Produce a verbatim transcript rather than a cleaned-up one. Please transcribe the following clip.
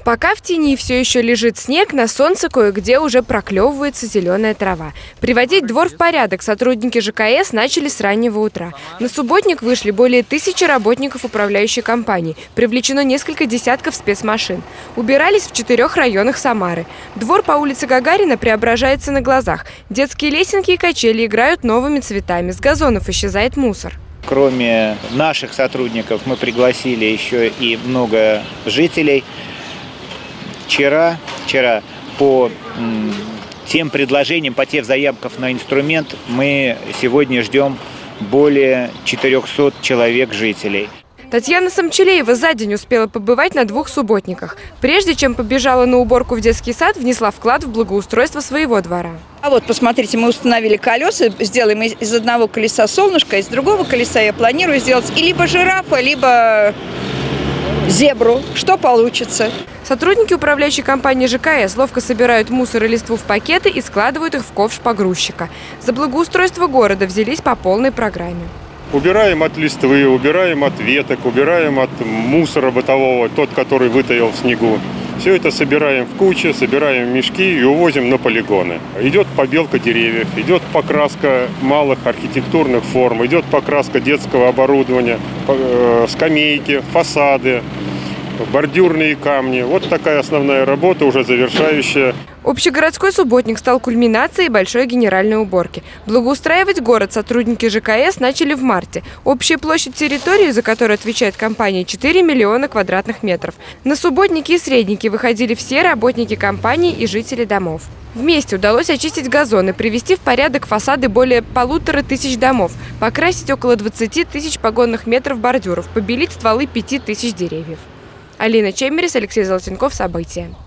Пока в тени все еще лежит снег, на солнце кое-где уже проклевывается зеленая трава. Приводить двор в порядок сотрудники ЖКС начали с раннего утра. На субботник вышли более тысячи работников управляющей компании. Привлечено несколько десятков спецмашин. Убирались в четырех районах Самары. Двор по улице Гагарина преображается на глазах. Детские лесенки и качели играют новыми цветами. С газонов исчезает мусор. Кроме наших сотрудников мы пригласили еще и много жителей. Вчера, вчера по м, тем предложениям, по тем заявкам на инструмент мы сегодня ждем более четырёхсот человек жителей. Татьяна Самчелеева за день успела побывать на двух субботниках. Прежде чем побежала на уборку в детский сад, внесла вклад в благоустройство своего двора. А вот, посмотрите, мы установили колеса, сделаем из одного колеса солнышко, из другого колеса я планирую сделать и либо жирафа, либо зебру. Что получится? Сотрудники управляющей компании ЖКС ловко собирают мусор и листву в пакеты и складывают их в ковш погрузчика. За благоустройство города взялись по полной программе. Убираем от листвы, убираем от веток, убираем от мусора бытового, тот, который вытаял в снегу. Все это собираем в кучи, собираем в мешки и увозим на полигоны. Идет побелка деревьев, идет покраска малых архитектурных форм, идет покраска детского оборудования, скамейки, фасады, бордюрные камни. Вот такая основная работа, уже завершающая. Общегородской субботник стал кульминацией большой генеральной уборки. Благоустраивать город сотрудники ЖКС начали в марте. Общая площадь территории, за которую отвечает компания, четыре миллиона квадратных метров. На субботники и средники выходили все работники компании и жители домов. Вместе удалось очистить газоны, привести в порядок фасады более полутора тысяч домов, покрасить около двадцати тысяч погонных метров бордюров, побелить стволы пяти тысяч деревьев. Алина Чемерис, Алексей Золотенков. События.